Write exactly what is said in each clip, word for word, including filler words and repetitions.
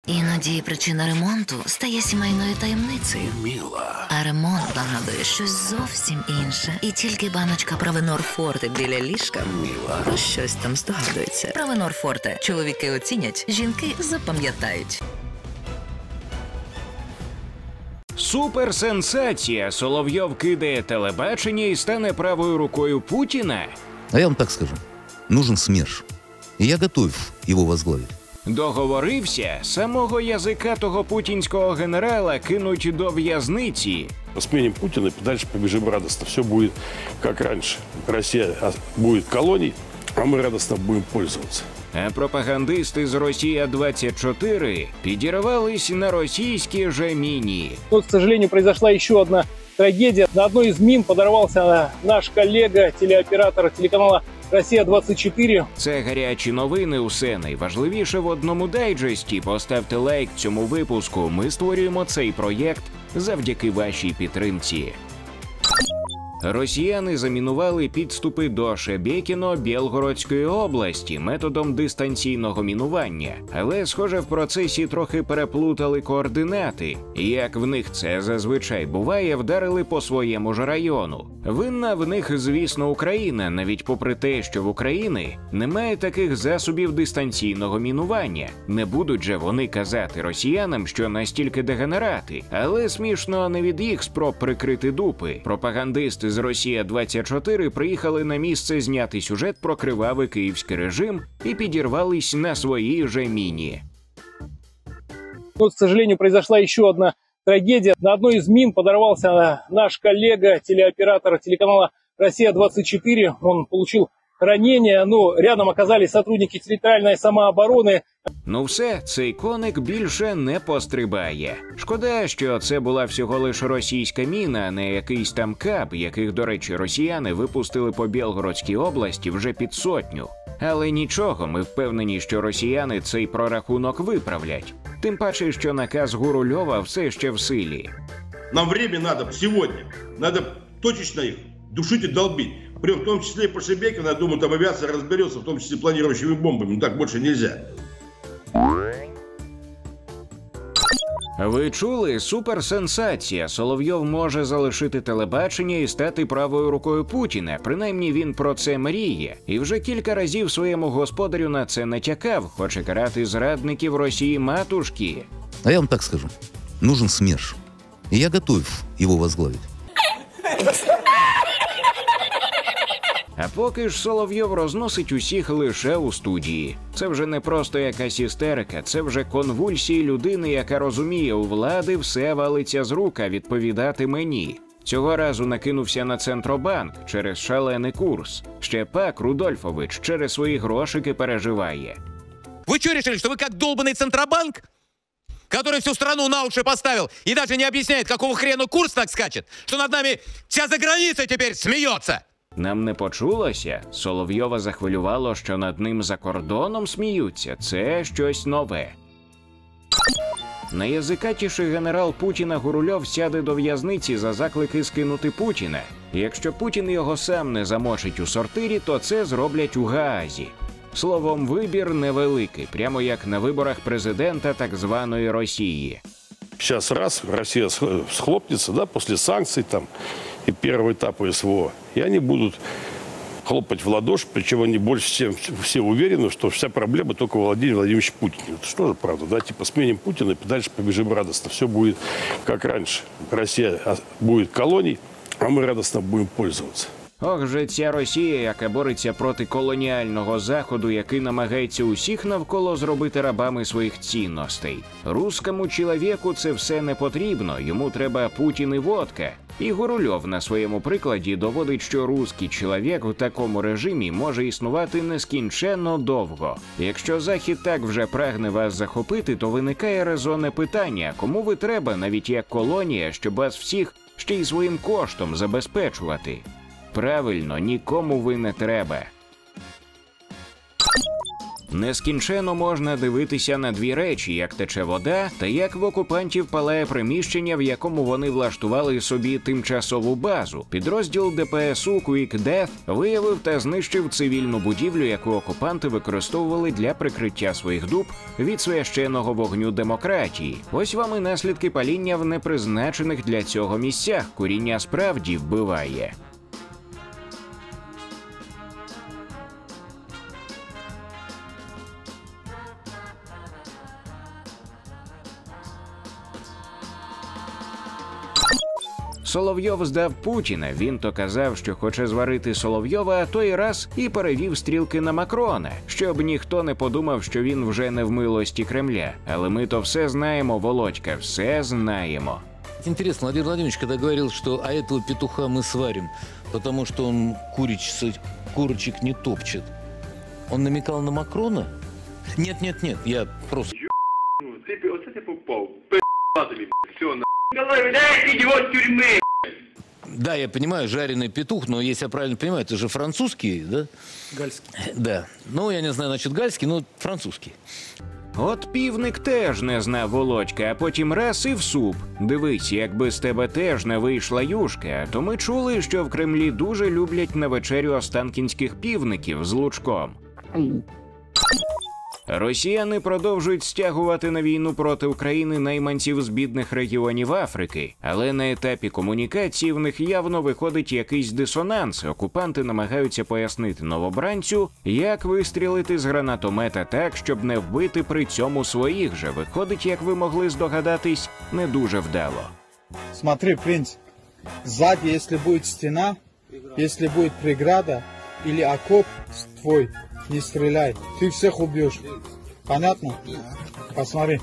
Іноді причина ремонту стає сімейною таємницею. Міла. А ремонт нагадує щось зовсім інше. І тільки баночка Провенор Форте біля ліжка Міла. про щось там здогадується. Провенор Форте. Чоловіки оцінять, жінки запам'ятають. Суперсенсація. Соловйов кидає телебачення і стане правою рукою Путіна. А я вам так скажу. Нужен СМЕРШ. И я готов его возглавить. Договорився, самого язикатого путінського генерала кинуть до в'язниці. Сменим Путина и дальше побежим радостно. Все будет как раньше. Россия будет колонией, а мы радостно будем пользоваться. А пропагандисти з Росія двадцять чотири підірвались на російські же міні. Тут, к сожалению, произошла еще одна трагедия. На одной из мин подорвался наш коллега, телеоператор телеканала Росія двадцять чотири. Це гарячі новини, усе найважливіше в одному дайджесті. Поставте лайк цьому випуску. Ми створюємо цей проєкт завдяки вашій підтримці. Росіяни замінували підступи до Шебекіно Білгородської області методом дистанційного мінування. Але, схоже, в процесі трохи переплутали координати. І, як в них це зазвичай буває, вдарили по своєму ж району. Винна в них, звісно, Україна, навіть попри те, що в Україні немає таких засобів дистанційного мінування. Не будуть же вони казати росіянам, що настільки дегенерати. Але смішно не від їх спроб прикрити дупи. Пропагандисти з Росія двадцять чотири приїхали на місце зняти сюжет про кривавий київський режим і підірвались на своїй же міні. Тут, к сожалению, произошла еще одна трагедия. На одной из мин подорвался наш коллега, телеоператор телеканала Росія двадцять чотири. Он получил ранение, но рядом оказались сотрудники территориальной самообороны. Ну все, цей коник більше не пострибає. Шкода, що це була всього лише російська міна, а не якийсь там каб, яких, до речі, росіяни випустили по Білгородській області вже під сотню. Але нічого, ми впевнені, що росіяни цей прорахунок виправлять. Тим паче, що наказ Гурульова все ще в силі. Нам время надо сегодня. Надо точечно их душить и долбить. Причем в том числе и по Шебекину, я думаю, там авиация разберется, в том числе планирующими бомбами. Ну так больше нельзя. Ви чули? Суперсенсація. Соловйов може залишити телебачення і стати правою рукою Путіна. Принаймні він про це мріє. І вже кілька разів своєму господарю на це натякав. Хоче карати зрадників Росії матушки. А я вам так скажу. Нужен СМЕРШ. И я готов его возглавить. А поки ж Соловйов розносить усіх лише у студії. Це вже не просто якась істерика, це вже конвульсії людини, яка розуміє, у влади все валиться з рук, а відповідати мені. Цього разу накинувся на Центробанк через шалений курс. Ще пак Рудольфович через свої грошики переживає. Вы что решили, что вы как долбанный Центробанк, который всю страну на уши поставил и даже не объясняет, какого хрена курс так скачет, что над нами вся заграница теперь смеется? Нам не почулося? Соловйова захвилювало, що над ним за кордоном сміються. Це щось нове. Найязикатіший генерал Путіна Гурульов сяде до в'язниці за заклики скинути Путіна. Якщо Путін його сам не замочить у сортирі, то це зроблять у Гаазі. Словом, вибір невеликий, прямо як на виборах президента так званої Росії. Сейчас раз, Россия схлопнется, да, после санкций там и первого этапа СВО, и они будут хлопать в ладоши, причем они больше всем все уверены, что вся проблема только в Владимире Владимировиче Путине. Это что же правда, да, типа сменим Путина и дальше побежим радостно. Все будет как раньше. Россия будет колонией, а мы радостно будем пользоваться. Ох же ця Росія, яка бореться проти колоніального Заходу, який намагається усіх навколо зробити рабами своїх цінностей. Русскому чоловіку це все не потрібно, йому треба Путін і водка. І Гурульов на своєму прикладі доводить, що русський чоловік в такому режимі може існувати нескінченно довго. Якщо Захід так вже прагне вас захопити, то виникає резонне питання, кому ви треба, навіть як колонія, щоб вас всіх ще й своїм коштом забезпечувати? Правильно, нікому ви не треба. Нескінченно можна дивитися на дві речі, як тече вода, та як в окупантів палає приміщення, в якому вони влаштували собі тимчасову базу. Підрозділ Де Пе Ес У Quick Death виявив та знищив цивільну будівлю, яку окупанти використовували для прикриття своїх дуб від священного вогню демократії. Ось вам і наслідки паління в непризначених для цього місцях. Куріння справді вбиває. Соловйов здав Путіна. Він то казав, що хоче зварити Соловйова, а той раз і перевів стрілки на Макрона, щоб ніхто не подумав, що він вже не в милості Кремля. Але ми то все знаємо, Володька, все знаємо. Интересно, Владимир Владимирович, когда говорил, что «а этого петуха мы сварим, потому что он курич, курочек не топчет», он намекал на Макрона? Нет, нет, нет, я просто... Оце ти попав. Пи***тобі, все, на... Дай его из тюрьмы! Да, я понимаю, жареный петух, но если я правильно понимаю, это же французский, да? Гальский. Да. Ну, я не знаю, значит, гальский, но французский. От півник теж не знав, Володька, а потім раз і в суп. Дивись, якби з тебе теж не вийшла юшка, то ми чули, що в Кремлі дуже люблять на вечерю останкінських півників з лучком. Росіяни продовжують стягувати на війну проти України найманців з бідних регіонів Африки, але на етапі комунікації в них явно виходить якийсь дисонанс. Окупанти намагаються пояснити новобранцю, як вистрілити з гранатомета так, щоб не вбити при цьому своїх же. Виходить, як ви могли здогадатись, не дуже вдало. Смотри, принц, сзади, если будет стена, если будет преграда или окоп твой, не стреляй, ты всех убьешь. Понятно? Посмотри.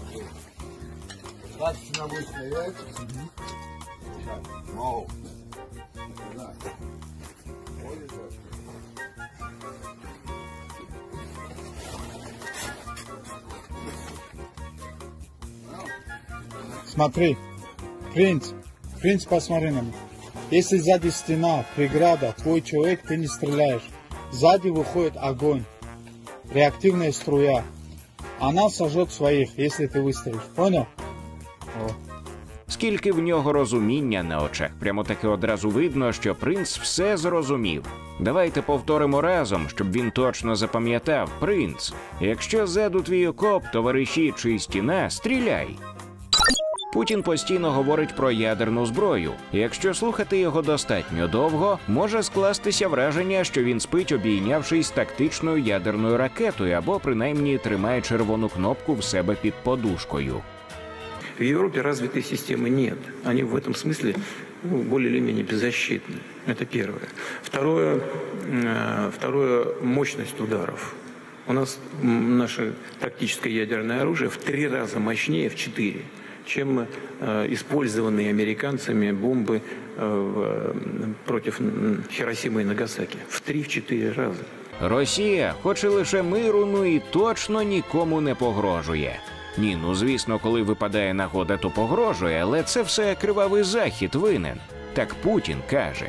Смотри, принц, принц, посмотри на меня. Если сзади стена, преграда, твой человек, ты не стреляешь. Сзади выходит огонь, реактивная струя. Она сожжет своих, если ты выстрелишь. Понял? О. Скільки в нього розуміння на очах. Прямо таки одразу видно, що принц все зрозумів. Давайте повторимо разом, щоб він точно запам'ятав. Принц, якщо ззаду твій окоп, товариші чи стіна, стріляй. Путін постійно говорить про ядерну зброю. Якщо слухати його достатньо довго, може скластися враження, що він спить, обійнявшись тактичною ядерною ракетою, або принаймні тримає червону кнопку в себе під подушкою. В Европе развитой системы нет. Они в этом смысле ну, более или менее беззащитны. Это первое. Второе, э, второе – мощность ударов. У нас наше тактическое ядерное оружие в три раза мощнее, в четыре, чем э, использованные американцами бомбы э, против Хиросимы и Нагасаки. В три-четыре раза. Росія хоче лише миру, ну і точно нікому не погрожує. Ні, ну звісно, коли випадає нагода, то погрожує, але це все кривавий захід винен. Так Путін каже.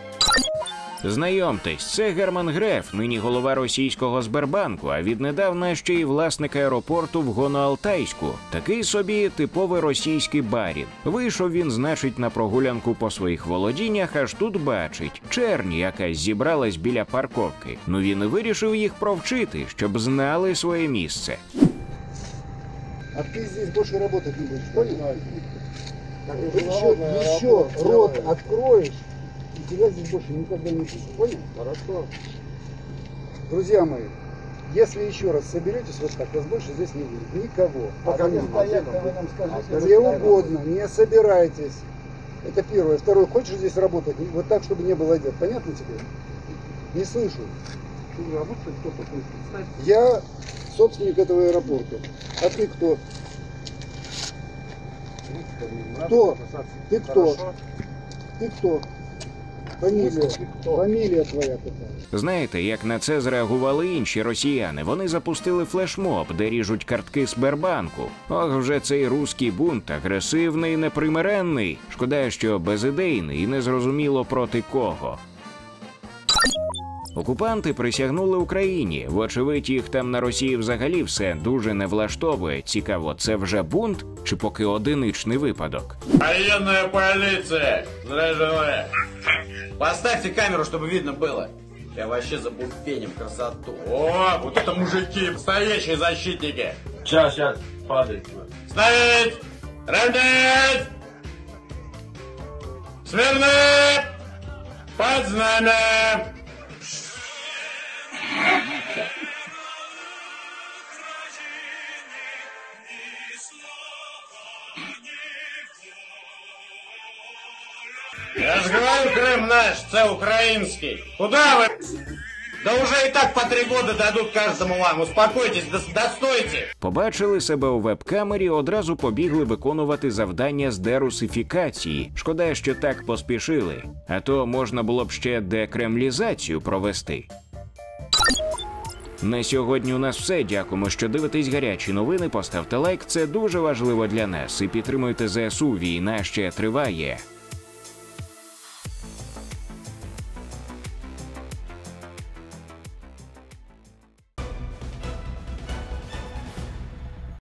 Знайомтесь, це Герман Греф, нині голова російського Сбербанку, а віднедавна ще й власник аеропорту в Гоно-Алтайську. Такий собі типовий російський барін. Вийшов він, значить, на прогулянку по своїх володіннях, аж тут бачить, чернь якась зібралась біля парковки. Ну він і вирішив їх провчити, щоб знали своє місце. А ты здесь больше работать не будешь, понял? Еще, еще рот откроешь, и тебя здесь больше никогда не будет, понял? Хорошо. Друзья мои, если еще раз соберетесь вот так, вас больше здесь не будет. Никого. Пока не где угодно, не собирайтесь. Это первое. Второе, хочешь здесь работать, вот так, чтобы не было дел. Понятно тебе? Не слышу. Я собственник этого аэропорта. А ты кто? Кто? Ты кто? Ты кто? Фамилия. Фамилия твоя какая? Знаєте, як на це зреагували інші росіяни? Вони запустили флешмоб, де ріжуть картки Сбербанку. Ох, вже цей руський бунт, агресивний, непримиренний. Шкода, що безідейний і незрозуміло проти кого. Окупанти присягнули Україні. Вочевидь, їх там на Росії взагалі все дуже не влаштовує. Цікаво, це вже бунт чи поки одиничний випадок? Военная полиция! Заряженная! Поставьте камеру, чтобы видно было. Я вообще забубеним красоту. О, вот это мужики, настоящие защитники. Сейчас, сейчас, падает. Ставить! Равнять! Смирно! Под знамя! Я же говорю, Крым наш, це український. Куда вы? Да уже и так по три года дадут каждому вам. Успокойтесь, достойте. Побачили себе у веб-камері, одразу побігли виконувати завдання з дерусифікації. Шкода, що так поспішили. А то можна було б ще декремлізацію провести. На сьогодні у нас все. Дякуємо, що дивитесь гарячі новини. Поставте лайк, це дуже важливо для нас. І підтримуйте ЗСУ, війна ще триває.